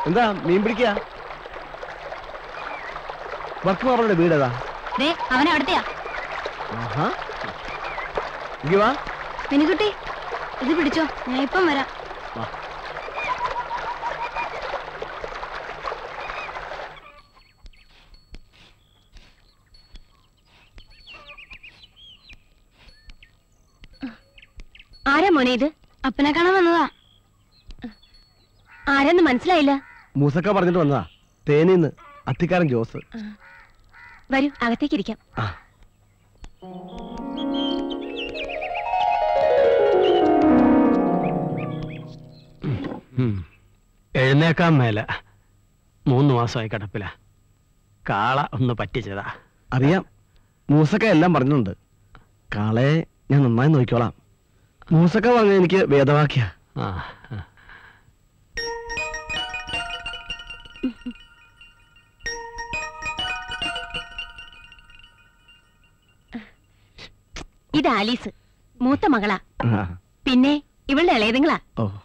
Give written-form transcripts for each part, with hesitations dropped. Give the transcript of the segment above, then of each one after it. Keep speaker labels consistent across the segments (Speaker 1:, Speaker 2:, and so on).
Speaker 1: എന്താ മീൻ പിടിക്കാ? വർക്ക് മാറുടെ വീടേതാ?
Speaker 2: അവൻ അവിടത്തെയാ. മിനിക്കുട്ടി ഇത് പിടിച്ചോ, ഞാൻ ഇപ്പം വരാം. ആരാ മോനെ ഇത്? അപ്പനെ കാണാൻ വന്നതാ. ആരെന്ന് മനസ്സിലായില്ല.
Speaker 1: മൂസക്ക പറഞ്ഞിട്ട് വന്നതാ, തേനീന്ന് അത്തിക്കാരൻ ജോസ്.
Speaker 2: വരൂ, അകത്തേക്ക് ഇരിക്കാം.
Speaker 3: എഴുന്നേക്കാൻ മേല. 3 മാസമായി കിടപ്പില. കാള ഒന്ന് പറ്റിച്ചതാ.
Speaker 1: അറിയാം, മൂസക്ക എല്ലാം പറഞ്ഞിട്ടുണ്ട്. കാളയെ ഞാൻ നന്നായി നോക്കിക്കോളാം. മൂസക്ക പറഞ്ഞ എനിക്ക് വേദവാക്യ.
Speaker 2: ഇത് ആലീസ്, മൂത്ത മകളാ. പിന്നെ ഇവളുടെ ഇളയതുങ്ങളാ.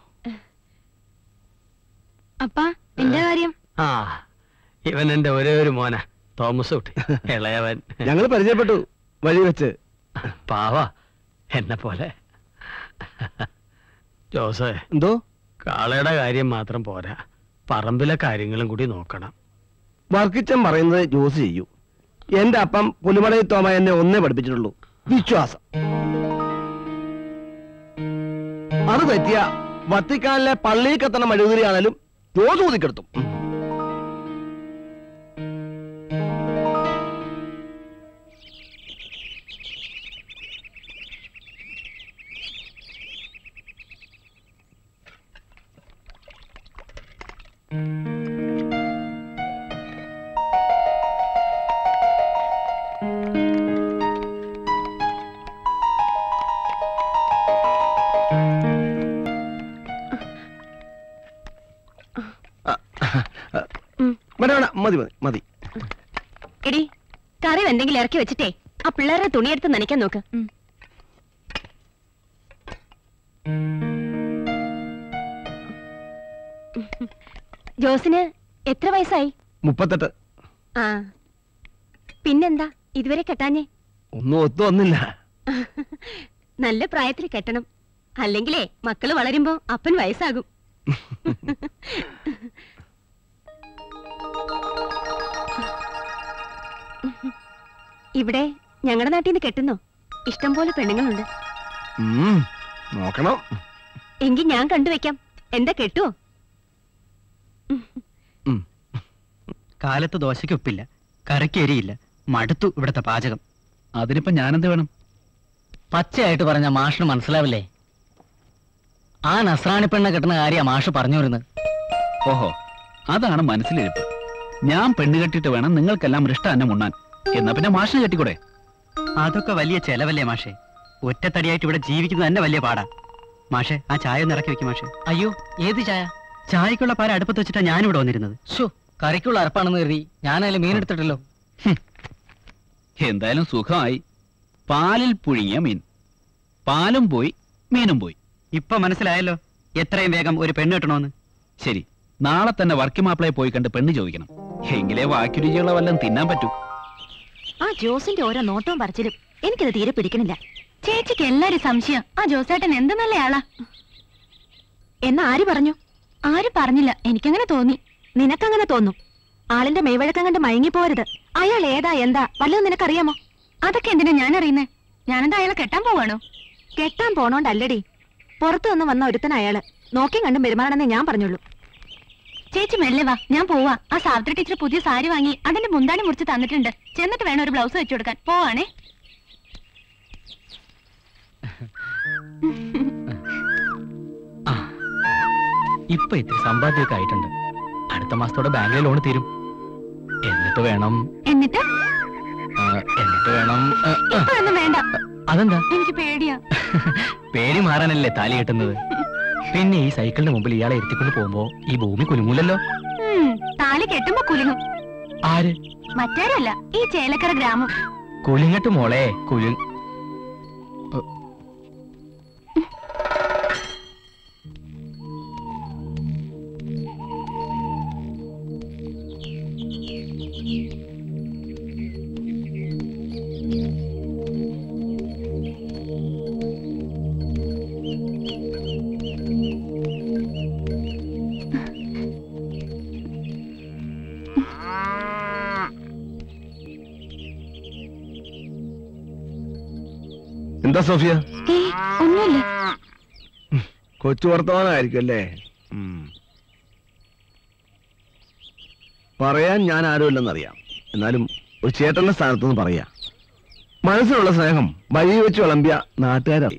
Speaker 2: അപ്പാ, എന്റെ കാര്യം?
Speaker 3: ഇവൻ എന്റെ ഒരേ ഒരു മോന, തോമസ് കുട്ടി, ഇളയവൻ.
Speaker 1: ഞങ്ങൾ പരിചയപ്പെട്ടു വഴി വെച്ച്.
Speaker 3: പാവ എന്നെ പോലെ. ജോസേ,
Speaker 1: എന്തോ?
Speaker 3: കാളയുടെ കാര്യം മാത്രം പോരാ, പറമ്പിലെ കാര്യങ്ങളും കൂടി നോക്കണം.
Speaker 1: വർക്കിച്ചൻ പറയുന്നത് ജോസ് ചെയ്യൂ. എന്റെ അപ്പം പുലിമടയിൽ തോമ എന്നെ ഒന്നേ പഠിപ്പിച്ചിട്ടുള്ളൂ, വിശ്വാസം. അത് തെറ്റിയ വത്തിക്കാനിലെ പള്ളിയിൽ കത്തണ മെഴുകുതിരിയാണേലും ജോസ് ഊതിക്കെടുത്തും. മതി മതി മതി.
Speaker 2: എടി, കറി എന്തെങ്കിലും ഇറക്കി വെച്ചിട്ടേ ആ പിള്ളേരുടെ തുണിയെടുത്ത് നനയ്ക്കാൻ നോക്ക്. ജോസിന് എത്ര വയസ്സായി?
Speaker 1: 38.
Speaker 2: ആ, പിന്നെന്താ ഇതുവരെ കെട്ടാഞ്ഞേ?
Speaker 1: ഒന്നും ഒത്തു വന്നില്ല.
Speaker 2: നല്ല പ്രായത്തിൽ കെട്ടണം, അല്ലെങ്കിലേ മക്കള് വളരുമ്പോ അപ്പൻ വയസ്സാകും. ഇവിടെ ഞങ്ങളുടെ നാട്ടിൽ നിന്ന് കെട്ടുന്നോ? ഇഷ്ടം പോലെ പെണ്ണുങ്ങളുണ്ട്.
Speaker 1: നോക്കണം.
Speaker 2: എങ്കിൽ ഞാൻ കണ്ടുവെക്കാം. എന്താ, കെട്ടുവോ?
Speaker 4: കാലത്ത് ദോശയ്ക്ക് ഉപ്പില്ല, കരയ്ക്ക് എരിയില്ല, മടുത്തു ഇവിടുത്തെ പാചകം. അതിനിപ്പോ ഞാനെന്ത് വേണം? പച്ചയായിട്ട് പറഞ്ഞ മാഷിന് മനസ്സിലാവില്ലേ? ആ നസ്രാണി പെണ്ണ കെട്ടുന്ന കാര്യ മാഷ് പറഞ്ഞു വരുന്നത്.
Speaker 5: ഓഹോ, അതാണ് മനസ്സിലിരിപ്പ്. ഞാൻ പെണ്ണ് കെട്ടിട്ട് വേണം നിങ്ങൾക്കെല്ലാം ഇഷ്ടം ഉണ്ണാൻ. എന്നാ പിന്നെ മാഷിനെ കെട്ടിക്കൂടെ?
Speaker 4: അതൊക്കെ വലിയ ചെലവല്ലേ മാഷെ? ഒറ്റത്തടിയായിട്ട് ഇവിടെ ജീവിക്കുന്നത് തന്നെ വലിയ പാടാ. മാഷെ, ആ ചായ ഒന്ന് ഇറക്കി വെക്കും മാഷെ. അയ്യോ, ഏത് ചായ? ചായക്കുള്ള പാല അടുപ്പത്ത് വെച്ചിട്ടാ ഞാനിവിടെ വന്നിരുന്നത്. കറിക്കുള്ള അരപ്പാണെന്ന് കരുതി ഞാനതിൽ മീനെടുത്തിട്ടല്ലോ.
Speaker 5: എന്തായാലും സുഖമായി. പാലിൽ പുഴുങ്ങിയ മീൻ. പാലും പോയി, മീനും പോയി.
Speaker 4: ഇപ്പൊ മനസ്സിലായല്ലോ എത്രയും വേഗം ഒരു പെണ്ണ് കിട്ടണോന്ന്.
Speaker 5: ശരി, നാളെ തന്നെ വർക്കി മാപ്പിളയെ പോയി കണ്ട് പെണ്ണ് ചോദിക്കണം. എങ്കിലേ വാക്കു രുചിയുള്ള വല്ലതും തിന്നാൻ പറ്റൂ.
Speaker 2: ആ ജോസിന്റെ ഓരോ നോട്ടവും പറച്ചിലും എനിക്കത് തീരെ പിടിക്കണില്ല. ചേച്ചിക്ക് എല്ലാരും സംശയം ആ ജോസേട്ടൻ എന്ത് നല്ല ആളാ. എന്നാ ആര് പറഞ്ഞു? ആരും പറഞ്ഞില്ല, എനിക്കങ്ങനെ തോന്നി. നിനക്കങ്ങനെ തോന്നും. ആളിന്റെ മെയ്വഴക്കം കണ്ട് മയങ്ങിപ്പോരുത്. അയാൾ ഏതാ എന്താ വല്ലതും നിനക്കറിയാമോ? അതൊക്കെ എന്തിനാ ഞാൻ അറിയുന്നേ? ഞാനെന്താ അയാളെ കെട്ടാൻ പോവാണോ? കെട്ടാൻ പോണോണ്ടല്ലടി, പുറത്തു നിന്ന് വന്ന ഒരുത്തൻ അയാള്. നോക്കിയും കണ്ടും പെരുമാറണമെന്നേ ഞാൻ പറഞ്ഞുള്ളൂ. ചേച്ചി മെല്ലെ വാ, ഞാൻ പോവാ. ആ സാവിത്രി ടീച്ചർ പുതിയ സാരി വാങ്ങി അതിന്റെ മുന്താണി മുറിച്ച് തന്നിട്ടുണ്ട്. ചെന്നിട്ട് വേണം ഒരു ബ്ലൗസ് വെച്ചു കൊടുക്കാൻ. പോവാണേ.
Speaker 4: ഇപ്പൊ ഇത്തിരി സമ്പാദ്യമൊക്കെ ആയിട്ടുണ്ട്. അടുത്ത മാസത്തോടെ ബാങ്കിലെ ലോൺ തീരും. എന്നിട്ട് വേണം
Speaker 2: വേണ്ട.
Speaker 4: അതെന്താ?
Speaker 2: എനിക്ക് പേടിയാ.
Speaker 4: പേടി മാറാനല്ലേ താലി കെട്ടുന്നത്. പിന്നെ ഈ സൈക്കിളിന് മുമ്പിൽ ഇയാളെ ഇരുത്തിക്കൊണ്ട് പോകുമ്പോ ഈ ഭൂമി കുലുങ്ങൂലല്ലോ.
Speaker 2: താലി കെട്ടുമ്പോ കുലുങ്ങും.
Speaker 4: ആര്?
Speaker 2: മറ്റാരല്ല, ഈ ചേലക്കര ഗ്രാമം.
Speaker 4: കുലുങ്ങട്ട് മോളെ,
Speaker 1: എന്താ സോഫിയ?
Speaker 2: ഒന്നുമില്ല.
Speaker 1: കൊച്ചു വർത്തമാനമായിരിക്കും അല്ലേ? പറയാൻ ഞാൻ ആരുമില്ലെന്നറിയാം. എന്നാലും ഒരു ചേട്ടന്റെ സ്ഥാനത്തുനിന്ന് പറയാ. മനസ്സിലുള്ള സ്നേഹം വഴി വെച്ച് വിളമ്പിയ നാട്ടുകാരായി.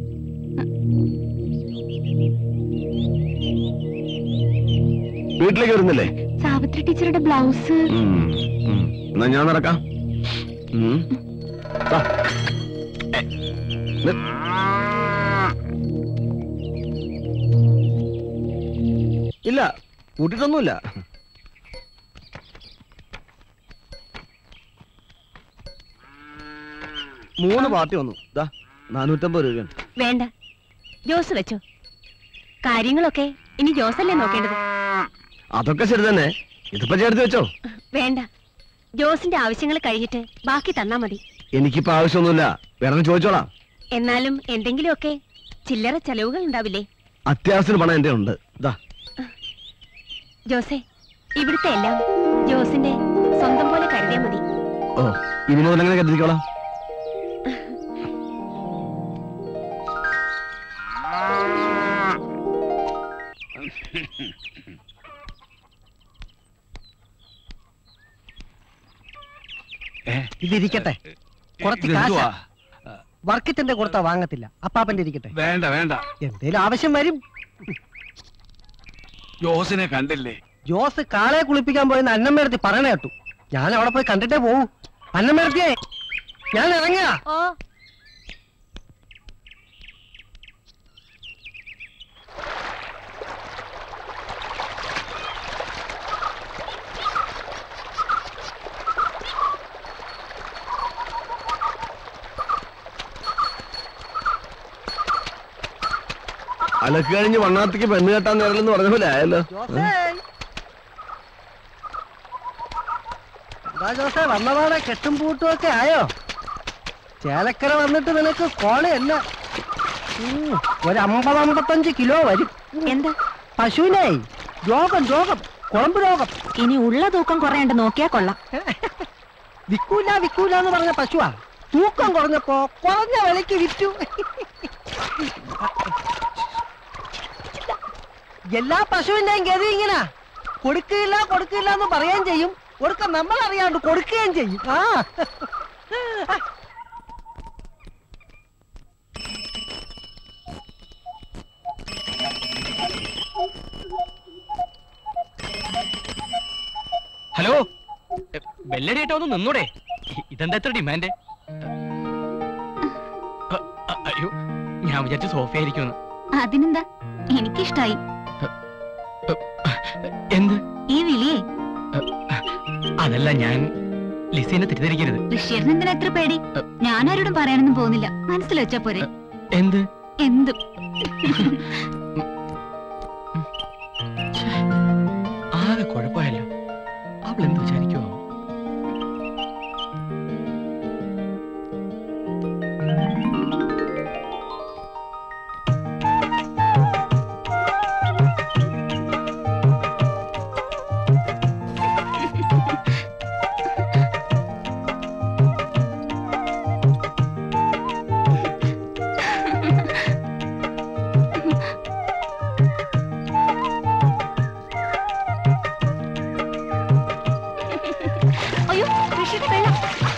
Speaker 1: വീട്ടിലേക്ക് വരുന്നില്ലേ?
Speaker 2: സാവിത്രി ടീച്ചറുടെ ബ്ലൗസ്.
Speaker 1: എന്നാ ഞാൻ നടക്കാം. ഇല്ല, കൂട്ടിട്ടൊന്നുമില്ല. മൂന്ന് പാർട്ടി വന്നു. 450 രൂപയാണ്.
Speaker 2: വേണ്ട, ജോസ് വെച്ചോ. കാര്യങ്ങളൊക്കെ ഇനി ജോസല്ലേ നോക്കേണ്ടത്.
Speaker 1: അതൊക്കെ ശരി തന്നെ. ഇതിപ്പോ ചേർത്ത് വെച്ചോ.
Speaker 2: വേണ്ട, ജോസിന്റെ ആവശ്യങ്ങൾ കഴിഞ്ഞിട്ട് ബാക്കി തന്നാ മതി.
Speaker 1: എനിക്കിപ്പോ ആവശ്യമൊന്നുമില്ല, വേറെ ചോദിച്ചോളാം.
Speaker 2: എന്നാലും എന്തെങ്കിലുമൊക്കെ ചില്ലറ ചെലവുകൾ ഉണ്ടാവില്ലേ?
Speaker 1: അത്യാവശ്യത്തിന് പണം എന്റെ ഉണ്ട്.
Speaker 2: ജോസേ, ഇവിടുത്തെ എല്ലാം ജോസിന്റെ സ്വന്തം പോലെ കരുതിയാ മതി.
Speaker 1: ഓ, ഇനി മുതൽ എങ്ങനെ കരുതിക്കോളാം.
Speaker 6: ഇതിരിക്കട്ടെ, കുറച്ച് കാശാ. വർക്കിത്തിന്റെ കൊടുത്താ വാങ്ങത്തില്ല. അപ്പാപ്പന്റെ ഇരിക്കട്ടെ.
Speaker 5: വേണ്ട വേണ്ട,
Speaker 6: എന്തേലും ആവശ്യം വരും.
Speaker 5: ജോസിനെ കണ്ടില്ലേ?
Speaker 6: ജോസ് കാളെ കുളിപ്പിക്കാൻ പോയെന്ന് അന്നമ്മേടത്തി പറയണ കേട്ടു. ഞാൻ അവിടെ പോയി കണ്ടിട്ടേ പോവൂ. അന്നമ്മേടത്തിയെ, ഞാൻ ഇറങ്ങിയ.
Speaker 1: അലക്ക് കഴിഞ്ഞ് വണ്ണാത്തിക്ക് പെണ്ണ് കെട്ടാൻ നേരലെന്ന് പറഞ്ഞ പോലെ ആയല്ലോ.
Speaker 6: ജോസേ, വന്നപാടെ കെട്ടും പൂട്ടും ഒക്കെ ആയോ? ചേലക്കര വന്നിട്ട് നിനക്ക് കോളയല്ല. ഒരു 50-55 കിലോ വരും.
Speaker 2: എന്താ?
Speaker 6: പശുവിനെ രോഗം, കുളമ്പ് രോഗം.
Speaker 2: ഇനി ഉള്ള തൂക്കം കുറയണ്ട് നോക്കിയാ കൊള്ളാം.
Speaker 6: വിക്കൂല എന്ന് പറഞ്ഞ പശുവാ. തൂക്കം കുറഞ്ഞപ്പോ കുറഞ്ഞ വിലക്ക് വിറ്റു. എല്ലാ പശുവിന്റെയും ഗതി ഇങ്ങനെ. കൊടുക്കില്ല എന്ന് പറയുകയും ചെയ്യും, കൊടുക്ക നമ്മൾ അറിയാണ്ട് കൊടുക്കുകയും ചെയ്യും.
Speaker 4: ഹലോ, ബെല്ലടിയായിട്ട് ഒന്ന് നിന്നൂടെ? ഇതെന്താ എത്ര ഡിമാൻഡ്? അയ്യോ, ഞാൻ വിചാരിച്ചു സോഫ ആയിരിക്കുമെന്ന്.
Speaker 2: അതിനെന്താ, എനിക്കിഷ്ടായി.
Speaker 4: എന്ത്
Speaker 2: ഈ വിളിയേ?
Speaker 4: അതല്ല, ഞാൻ ലിസീനെ തെറ്റിദ്ധരിക്കരുത്.
Speaker 2: ഋഷിയറിന് എന്തിനാ എത്ര പേടി? ഞാനാരോടും പറയാനൊന്നും പോകുന്നില്ല. മനസ്സിൽ വെച്ചാ പോരെ.
Speaker 4: എന്ത്?
Speaker 2: എന്തും.
Speaker 4: ആകെ കുഴപ്പമല്ലോ. അവൾ എന്ത് വിചാരിക്കുമോ?
Speaker 2: അയ്യോ, ഋഷിയുടെ വെള്ളം.